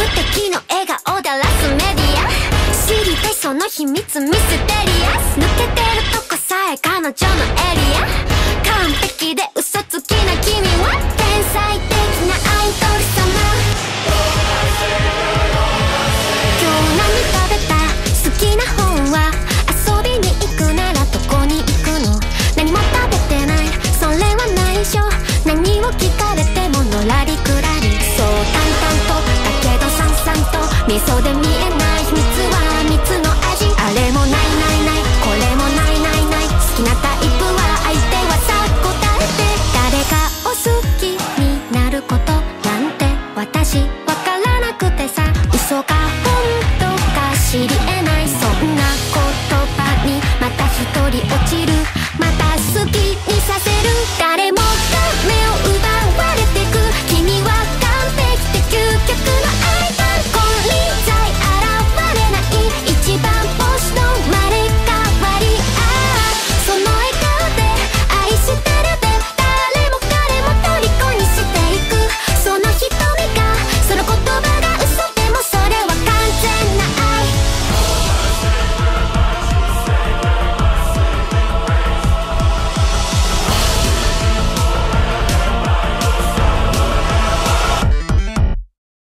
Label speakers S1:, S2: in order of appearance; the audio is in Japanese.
S1: 敵の笑顔でラスメディア、知りたいその秘密ミステリアス、抜けてるとこさえ彼女のエリア、完璧で嘘つきな君は天才的なアイドル様。今日何食べた？好きな本は？遊びに行くならどこに行くの？何も食べてない、それは内緒。何を聞かれてものらりくらり、そう淡々とだけどさんさんと味噌で見えない秘密は蜜の味。あれもないないない、これもないないない、好きなタイプは相手はさ答えて。誰かを好きになることなんて私わからなくてさ、嘘か本当か知り得ない、そんな言葉にまた一人落ちる、また好きにさせる。誰もが